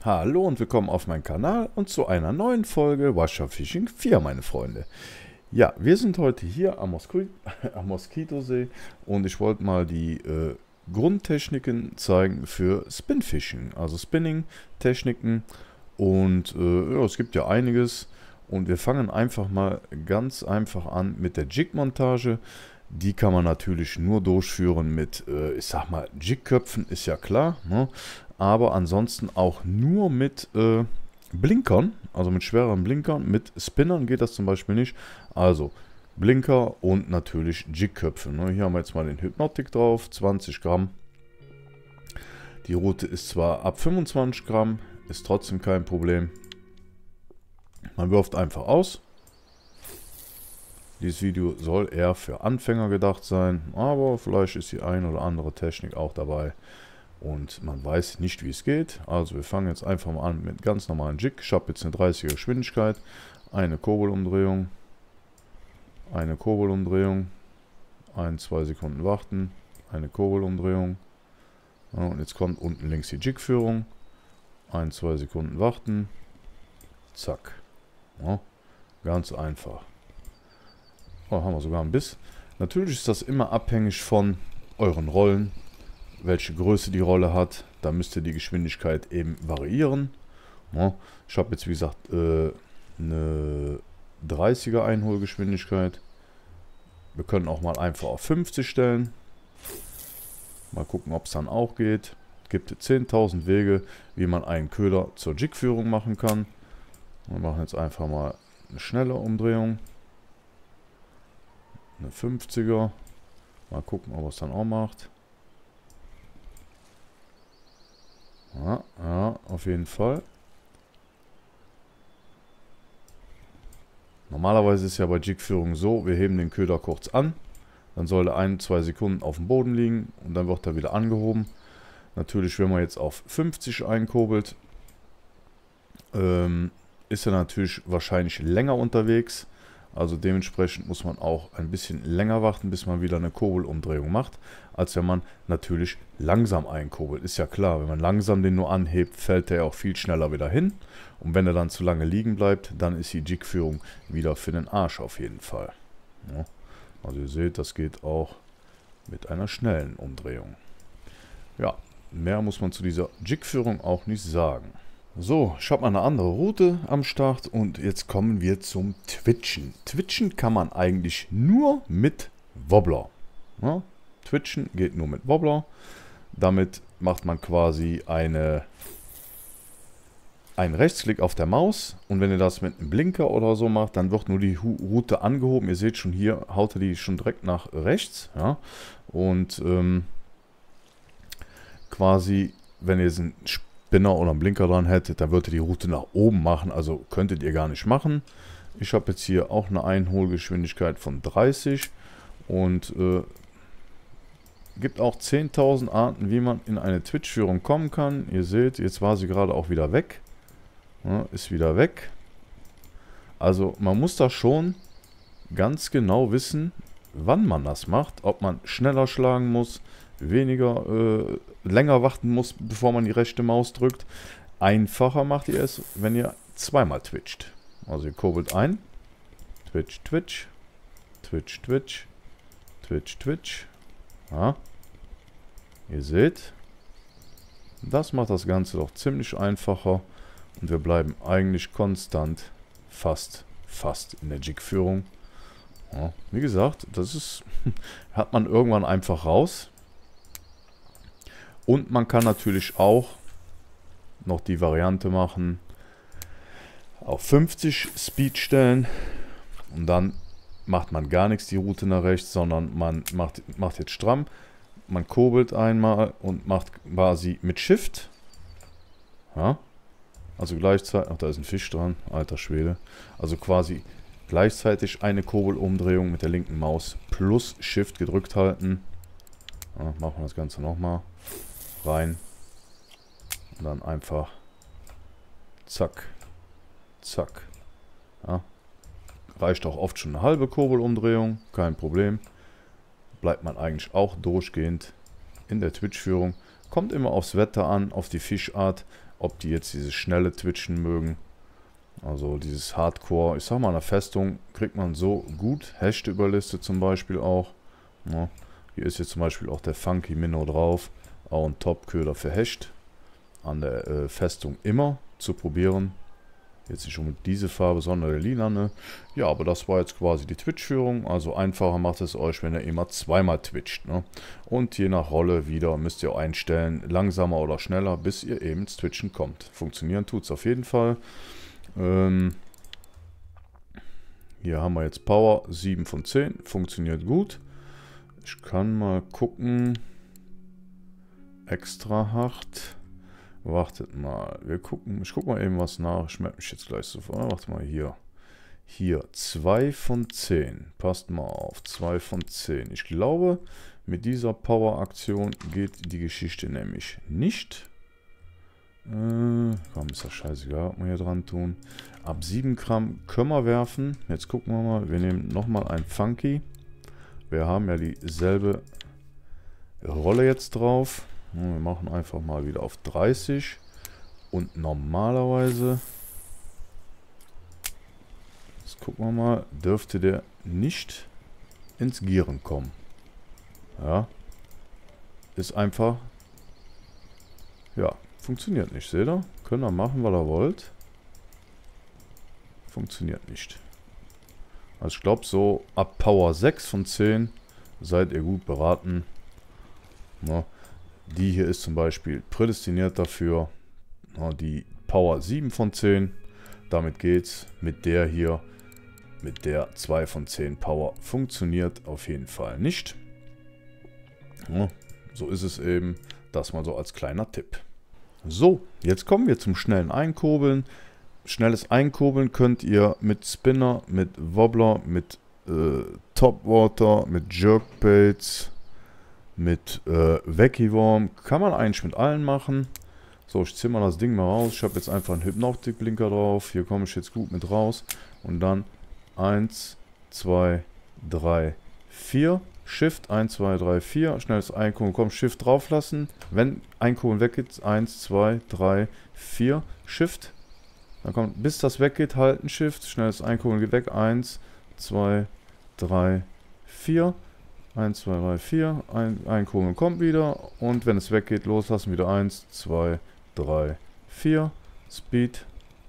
Hallo und willkommen auf meinem Kanal und zu einer neuen Folge Washer Fishing 4, meine Freunde. Ja, wir sind heute hier am Moskitosee und ich wollte mal die Grundtechniken zeigen für Spinfishing, also Spinning-Techniken und ja, es gibt ja einiges und wir fangen einfach mal ganz einfach an mit der Jig-Montage. Die kann man natürlich nur durchführen mit, ich sag mal, Jigköpfen, ist ja klar, ne? Aber ansonsten auch nur mit Blinkern, also mit schwereren Blinkern. Mit Spinnern geht das zum Beispiel nicht. Also Blinker und natürlich Jigköpfe. Ne? Hier haben wir jetzt mal den Hypnotic drauf, 20 Gramm. Die Route ist zwar ab 25 Gramm, ist trotzdem kein Problem. Man wirft einfach aus. Dieses Video soll eher für Anfänger gedacht sein, aber vielleicht ist die ein oder andere Technik auch dabei und man weiß nicht, wie es geht. Also wir fangen jetzt einfach mal an mit ganz normalen Jig. Ich habe jetzt eine 30er Geschwindigkeit, eine Kurbelumdrehung, 2 Sekunden warten, eine Kurbelumdrehung. Ja, und jetzt kommt unten links die Jigführung, 2 Sekunden warten, zack. Ja, ganz einfach. Oh, haben wir sogar einen Biss. Natürlich ist das immer abhängig von euren Rollen, welche Größe die Rolle hat. Da müsst ihr die Geschwindigkeit eben variieren. Ja, ich habe jetzt wie gesagt eine 30er Einholgeschwindigkeit. Wir können auch mal einfach auf 50 stellen. Mal gucken, ob es dann auch geht. Es gibt 10.000 Wege, wie man einen Köder zur Jigführung machen kann. Wir machen jetzt einfach mal eine schnelle Umdrehung. Eine 50er. Mal gucken, ob es dann auch macht. Ja, auf jeden Fall. Normalerweise ist ja bei Jigführung so, wir heben den Köder kurz an. Dann soll er 1-2 Sekunden auf dem Boden liegen und dann wird er wieder angehoben. Natürlich, wenn man jetzt auf 50 einkurbelt, ist er natürlich wahrscheinlich länger unterwegs. Also dementsprechend muss man auch ein bisschen länger warten, bis man wieder eine Kurbelumdrehung macht, als wenn man natürlich langsam einkurbelt. Ist ja klar, wenn man langsam den nur anhebt, fällt der auch viel schneller wieder hin. Und wenn er dann zu lange liegen bleibt, dann ist die Jigführung wieder für den Arsch auf jeden Fall. Ja, also ihr seht, das geht auch mit einer schnellen Umdrehung. Ja, mehr muss man zu dieser Jigführung auch nicht sagen. So, ich habe mal eine andere Route am Start und jetzt kommen wir zum Twitchen. Twitchen kann man eigentlich nur mit Wobbler. Ja, Twitchen geht nur mit Wobbler. Damit macht man quasi einen Rechtsklick auf der Maus und wenn ihr das mit einem Blinker oder so macht, dann wird nur die Route angehoben. Ihr seht schon hier, haut er die schon direkt nach rechts. Ja? Und quasi, wenn ihr einen Spinner oder einen Blinker dran hättet, dann würde die Route nach oben machen, also könntet ihr gar nicht machen. Ich habe jetzt hier auch eine Einholgeschwindigkeit von 30 und gibt auch 10.000 Arten, wie man in eine Twitch-Führung kommen kann. Ihr seht, jetzt war sie gerade auch wieder weg. Ja, ist wieder weg. Also man muss da schon ganz genau wissen, wann man das macht, ob man schneller schlagen muss, länger warten muss, bevor man die rechte Maus drückt. Einfacher macht ihr es, wenn ihr zweimal twitcht. Also ihr kurbelt ein, Twitch, Twitch, Twitch, Twitch, Twitch, Twitch. Ja. Ihr seht, das macht das Ganze doch ziemlich einfacher und wir bleiben eigentlich konstant fast in der Jigführung. Ja, wie gesagt, das ist hat man irgendwann einfach raus. Und man kann natürlich auch noch die Variante machen, auf 50 Speed stellen und dann macht man gar nichts die Route nach rechts, sondern man macht jetzt stramm, man kurbelt einmal und macht quasi mit Shift, ja, also gleichzeitig, ach da ist ein Fisch dran, alter Schwede, also quasi gleichzeitig eine Kurbelumdrehung mit der linken Maus plus Shift gedrückt halten, ja, machen wir das Ganze nochmal. Rein und dann einfach zack, zack. Ja. Reicht auch oft schon eine halbe Kurbelumdrehung, kein Problem. Bleibt man eigentlich auch durchgehend in der Twitch-Führung. Kommt immer aufs Wetter an, auf die Fischart ob die jetzt dieses schnelle Twitchen mögen. Also dieses Hardcore. Ich sag mal, an der Festung kriegt man so gut Hechte überlistet zum Beispiel auch. Ja, hier ist jetzt zum Beispiel auch der Funky Minnow drauf. Auch ein Top-Köder für Hecht. An der Festung immer zu probieren. Jetzt nicht unbedingt diese Farbe, sondern der lilane. Ja, aber das war jetzt quasi die Twitch-Führung. Also einfacher macht es euch, wenn ihr immer zweimal twitcht. Ne? Und je nach Rolle wieder müsst ihr einstellen, langsamer oder schneller, bis ihr eben ins Twitchen kommt. Funktionieren tut es auf jeden Fall. Hier haben wir jetzt Power 7 von 10. Funktioniert gut. Ich kann mal gucken. Extra hart. Wartet mal, ich gucke mal eben was nach. Ich merke mich jetzt gleich sofort. Warte mal, hier. Hier, 2 von 10. Passt mal auf, 2 von 10. Ich glaube, mit dieser Power-Aktion geht die Geschichte nämlich nicht. Komm, ist das scheißegal, was wir hier dran tun. Ab 7 Gramm können wir werfen. Jetzt gucken wir mal, wir nehmen nochmal ein Funky. Wir haben ja dieselbe Rolle jetzt drauf. Wir machen einfach mal wieder auf 30 und normalerweise, jetzt gucken wir mal, dürfte der nicht ins Gieren kommen. Ja, ist einfach, ja, funktioniert nicht, seht ihr? Könnt ihr machen, was ihr wollt. Funktioniert nicht. Also ich glaube so ab Power 6 von 10 seid ihr gut beraten. Na, die hier ist zum Beispiel prädestiniert dafür. Die Power 7 von 10. Damit geht's. Mit der hier, mit der 2 von 10 Power funktioniert auf jeden Fall nicht. Ja, so ist es eben. Das mal so als kleiner Tipp. So, jetzt kommen wir zum schnellen Einkurbeln. Schnelles Einkurbeln könnt ihr mit Spinner, mit Wobbler, mit Topwater, mit Jerkbaits, mit Wacky-Worm. Kann man eigentlich mit allen machen. So, ich ziehe mal das Ding mal raus. Ich habe jetzt einfach einen Hypnotic-Blinker drauf. Hier komme ich jetzt gut mit raus. Und dann 1, 2, 3, 4. Shift 1, 2, 3, 4. Schnelles Einkurbeln. Komm, Shift drauf lassen. Wenn Einkurbeln weggeht, 1, 2, 3, 4. Shift. Dann kommt, bis das weggeht, halten Shift. Schnelles Einkurbeln geht weg. 1, 2, 3, 4. 1, 2, 3, 4. Einkurbeln kommt wieder. Und wenn es weggeht, loslassen. Wieder 1, 2, 3, 4. Speed.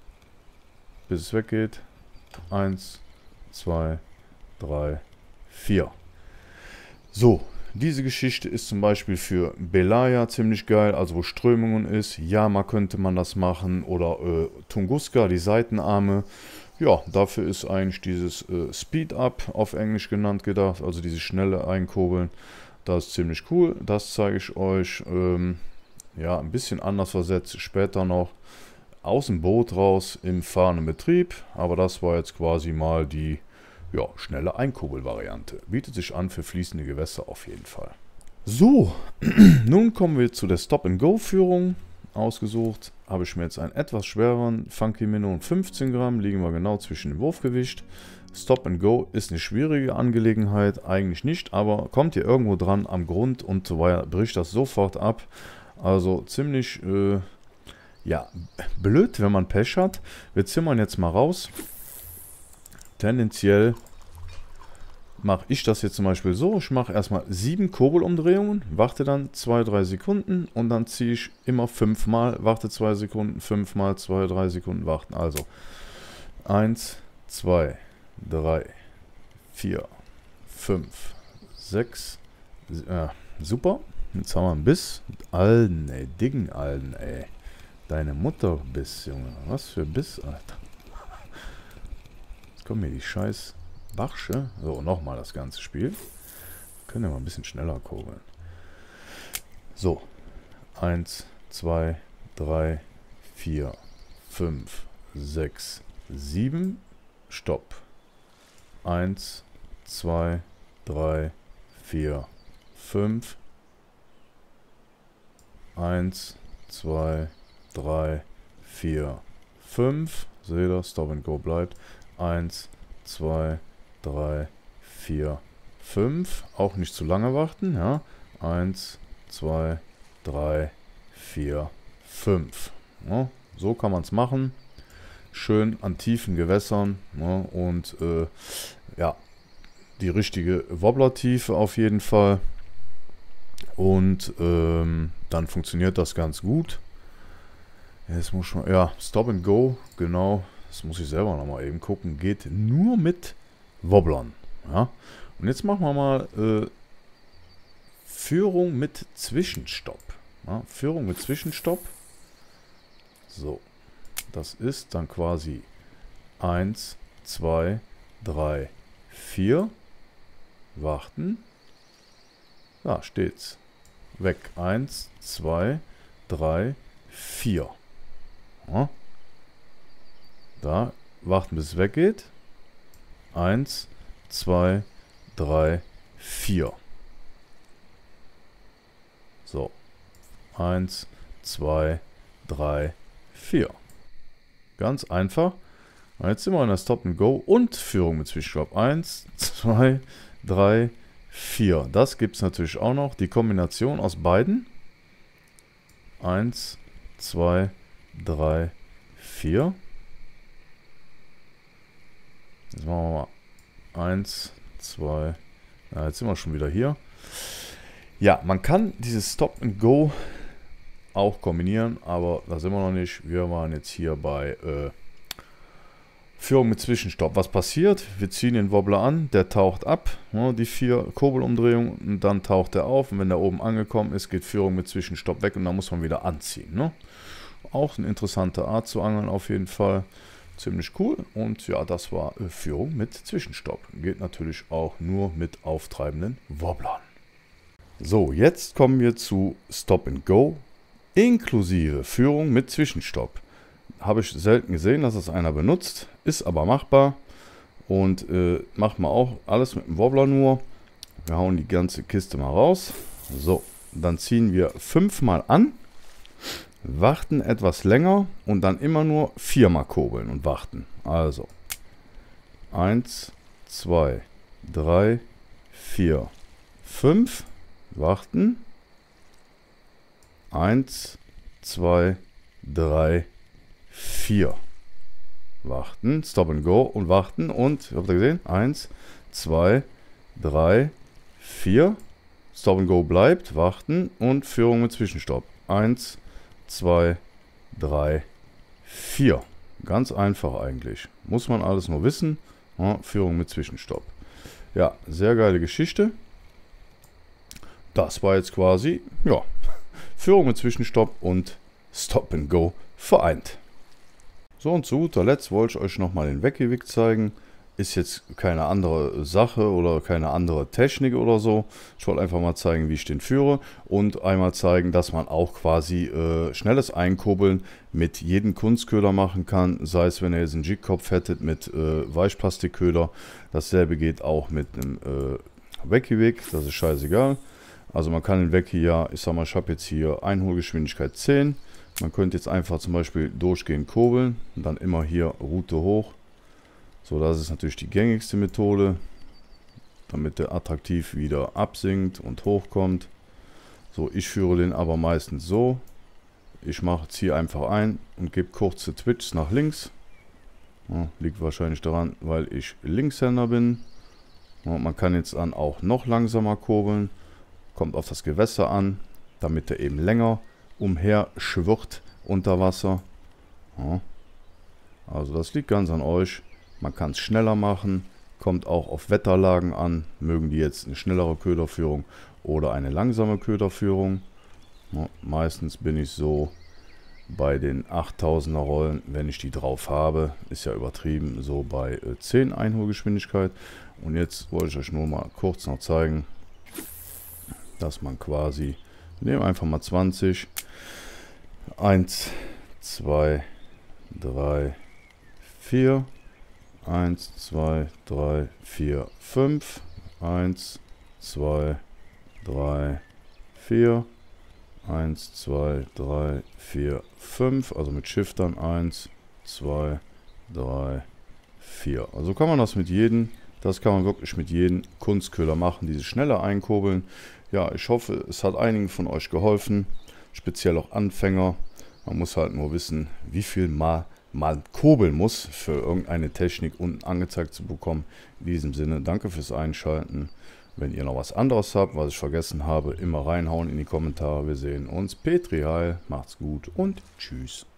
Bis es weggeht. 1, 2, 3, 4. So, diese Geschichte ist zum Beispiel für Belaya ziemlich geil, also wo Strömungen ist. Yama könnte man das machen oder Tunguska, die Seitenarme. Ja, dafür ist eigentlich dieses Speed Up auf Englisch genannt gedacht, also dieses schnelle Einkurbeln. Das ist ziemlich cool, das zeige ich euch ja, ein bisschen anders versetzt später noch aus dem Boot raus im fahrenden Betrieb. Aber das war jetzt quasi mal die ja, schnelle Einkurbel-Variante. Bietet sich an für fließende Gewässer auf jeden Fall. So, nun kommen wir zu der Stop-and-Go-Führung. Ausgesucht habe ich mir jetzt einen etwas schwereren Funky Minnow 15 Gramm, liegen wir genau zwischen dem Wurfgewicht. Stop-and-Go ist eine schwierige Angelegenheit, eigentlich nicht, aber kommt ihr irgendwo dran am Grund und so weiter, bricht das sofort ab. Also ziemlich, ja, blöd, wenn man Pech hat. Wir zimmern jetzt mal raus. Tendenziell mache ich das jetzt zum Beispiel so. Ich mache erstmal 7 Kurbelumdrehungen, warte dann 2-3 Sekunden und dann ziehe ich immer 5 Mal, warte 2 Sekunden, 5 Mal, 2-3 Sekunden warten. Also 1, 2, 3, 4, 5, 6. Super. Jetzt haben wir einen Biss. Alten, ey, dicken Alten, ey. Deine Mutter Biss, Junge. Was für Biss, Alter. Jetzt kommen mir die scheiß Barsche. So, nochmal das ganze Spiel. Können wir mal ein bisschen schneller kurbeln. So. 1, 2, 3, 4, 5, 6, 7. Stopp. 1, 2, 3, 4, 5. 1, 2, 3, 4, 5. Seht ihr, Stop and Go bleibt. 1, 2, 3, 4, 5. Auch nicht zu lange warten, ja. 1, 2, 3, 4, 5. Ja, so kann man es machen. Schön an tiefen Gewässern, ne, und ja, die richtige Wobblertiefe auf jeden Fall. Und dann funktioniert das ganz gut. Jetzt muss man, ja, Stop and Go, genau. Das muss ich selber nochmal eben gucken. Geht nur mit Wobblern. Ja. Und jetzt machen wir mal Führung mit Zwischenstopp. Ja, Führung mit Zwischenstopp. So. Das ist dann quasi 1, 2, 3, 4. Warten. Da steht's. Weg. 1, 2, 3, 4. Ja. Da. Warten, bis es weggeht. 1, 2, 3, 4. So. 1, 2, 3, 4. Ganz einfach. Und jetzt sind wir in der Stop and Go und Führung mit Zwischenstopp. 1, 2, 3, 4. Das gibt es natürlich auch noch. Die Kombination aus beiden. 1, 2, 3, 4. Jetzt machen wir mal 1, 2. Ja, jetzt sind wir schon wieder hier. Ja, man kann dieses Stop and Go auch kombinieren, aber da sind wir noch nicht. Wir waren jetzt hier bei Führung mit Zwischenstopp. Was passiert? Wir ziehen den Wobbler an, der taucht ab, ne, die 4 Kurbelumdrehungen, und dann taucht er auf, und wenn er oben angekommen ist, geht Führung mit Zwischenstopp weg und dann muss man wieder anziehen. Ne? Auch eine interessante Art zu angeln auf jeden Fall. Ziemlich cool. Und ja, das war Führung mit Zwischenstopp. Geht natürlich auch nur mit auftreibenden Wobblern. So, jetzt kommen wir zu Stop and Go inklusive Führung mit Zwischenstopp. Habe ich selten gesehen, dass es einer benutzt, ist aber machbar und macht man auch alles mit dem Wobbler nur. Wir hauen die ganze Kiste mal raus. So, dann ziehen wir 5-mal an, warten etwas länger und dann immer nur 4-mal kurbeln und warten. Also 1, 2, 3, 4, 5, warten. 1, 2, 3, 4. Warten, Stop and Go und warten und, habt ihr gesehen? 1, 2, 3, 4. Stop and Go bleibt, warten und Führung mit Zwischenstopp. 1, 2, 3, 4. Ganz einfach eigentlich. Muss man alles nur wissen. Ja, Führung mit Zwischenstopp. Ja, sehr geile Geschichte. Das war jetzt quasi, ja, Führung mit Zwischenstopp und Stop and Go vereint. So, und zu guter Letzt wollte ich euch nochmal den Wackiwig zeigen. Ist jetzt keine andere Sache oder keine andere Technik oder so. Ich wollte einfach mal zeigen, wie ich den führe und einmal zeigen, dass man auch quasi schnelles Einkurbeln mit jedem Kunstköder machen kann. Sei es, wenn ihr jetzt einen Jigkopf hättet mit Weichplastikköder. Dasselbe geht auch mit einem Wackiwig, das ist scheißegal. Also man kann den Wacki, ja, ich sag mal, ich habe jetzt hier Einholgeschwindigkeit 10. Man könnte jetzt einfach zum Beispiel durchgehend kurbeln und dann immer hier Route hoch. So, das ist natürlich die gängigste Methode, damit der attraktiv wieder absinkt und hochkommt. So, ich führe den aber meistens so. Ich ziehe einfach ein und gebe kurze Twitches nach links. Ja, liegt wahrscheinlich daran, weil ich Linkshänder bin. Ja, man kann jetzt dann auch noch langsamer kurbeln. Kommt auf das Gewässer an, damit er eben länger umher schwirrt unter Wasser. Ja. Also das liegt ganz an euch. Man kann es schneller machen, kommt auch auf Wetterlagen an. Mögen die jetzt eine schnellere Köderführung oder eine langsame Köderführung. Ja, meistens bin ich so bei den 8000er Rollen, wenn ich die drauf habe, ist ja übertrieben, so bei 10 Einholgeschwindigkeit. Und jetzt wollte ich euch nur mal kurz noch zeigen, dass man quasi, wir nehmen einfach mal 20, 1, 2, 3, 4, 1, 2, 3, 4, 5, 1, 2, 3, 4, 1, 2, 3, 4, 5, also mit Shiftern 1, 2, 3, 4. Also kann man das mit jedem, das kann man wirklich mit jedem Kunstköder machen, diese schneller einkurbeln. Ja, ich hoffe, es hat einigen von euch geholfen, speziell auch Anfänger. Man muss halt nur wissen, wie viel Mal man kurbeln muss, für irgendeine Technik unten angezeigt zu bekommen. In diesem Sinne, danke fürs Einschalten. Wenn ihr noch was anderes habt, was ich vergessen habe, immer reinhauen in die Kommentare. Wir sehen uns. Petri Heil, macht's gut und tschüss.